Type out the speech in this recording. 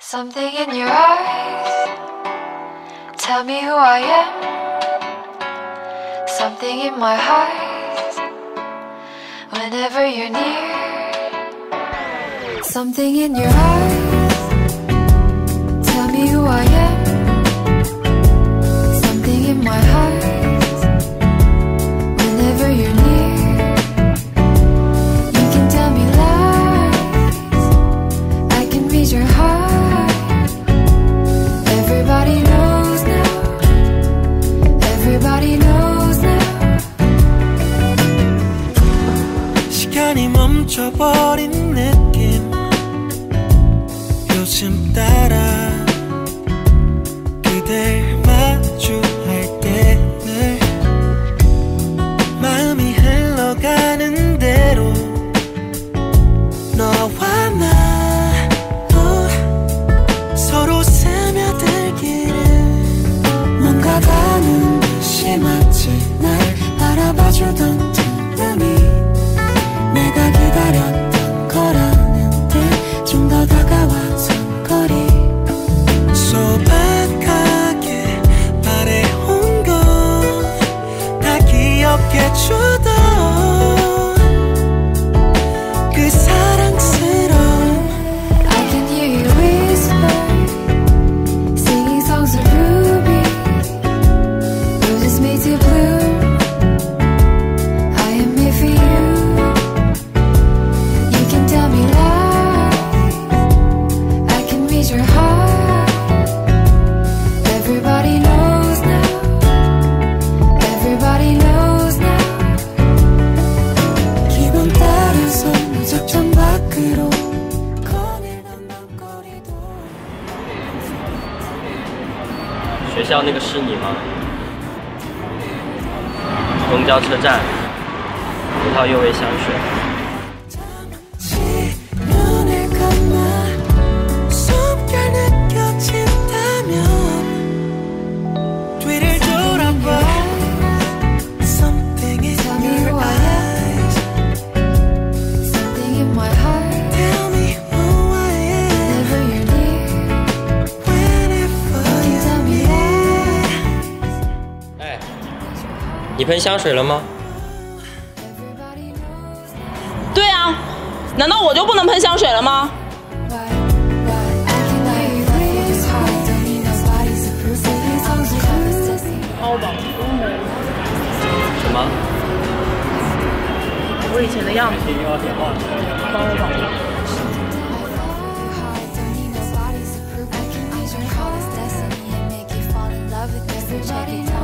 Something in your eyes, tell me who I am. Something in my heart, whenever you're near. Something in your eyes, tell me who I am. Something in my heart, whenever you're near. You can tell me lies, I can read your heart. Everybody knows now, everybody knows now. 시간이 멈춰버린 느낌 요즘 따라 그댈 마주할 때 늘 마음이 흘러가는 대로 너와 나 서로 스며들기를 뭔가 닿는 듯이 마치 날 바라봐주던 틈이 내가 기다렸던 거라는 듯 좀 더 다가와선 거리 소박하게 말해온 건 다 기억해주던 그 사랑스러운 I can hear you whisper, singing songs of ruby. Roses made to bloom, I am here for you. You can tell me lies, I can read your heart. Everybody knows now, everybody knows now. 기분 따라서 무작정 밖으로 거닐던 밤거리도 学校那个是你吗？公交车站，葡萄柚味香水。 눈을 감아 숨결 느껴진다면 뒤를 돌아봐 Something in Tell me your who I eyes Something in my heart, Tell me who I am whenever you're near. Whenever Tell me you're near 哎，你喷香水了吗？ 对啊，难道我就不能喷香水了吗？ why I can hear you this heart, don't need nobody's approval. Singing songs of ecstasy. 包吧， 什么？ 我以前的样子。包吧。 Don't need nobody's approval. I can read your heart, it's destiny and make you fall in love with everybody.